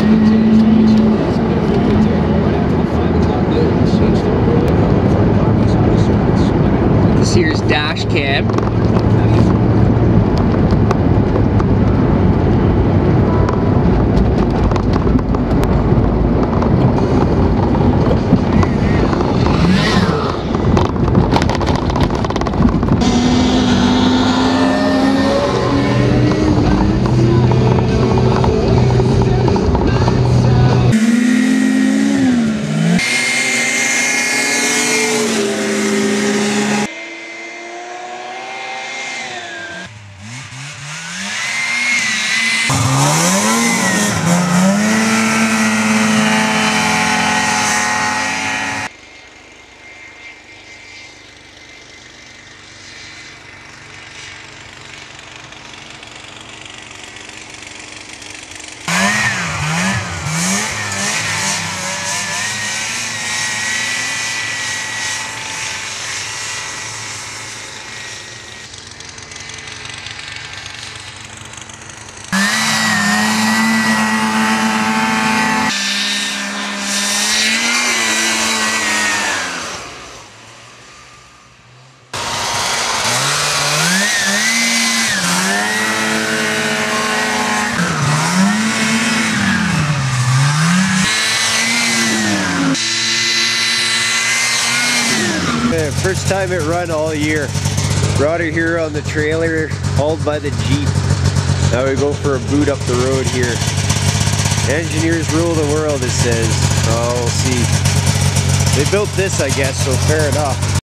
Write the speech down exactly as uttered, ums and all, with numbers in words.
This here's dash cam. First time it run all year. Brought her here on the trailer, hauled by the Jeep. Now we go for a boot up the road here. Engineers rule the world, it says. Oh, we'll see. They built this, I guess, so fair enough.